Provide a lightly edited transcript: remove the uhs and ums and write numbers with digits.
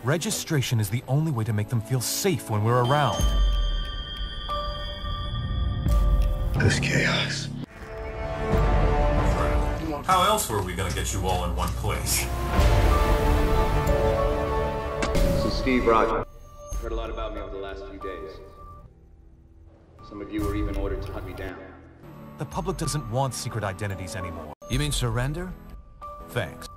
Registration is the only way to make them feel safe when we're around. This chaos. How else were we gonna get you all in one place? This is Steve Rogers. I've heard a lot about me over the last few days. Some of you were even ordered to hunt me down. The public doesn't want secret identities anymore. You mean surrender? Thanks.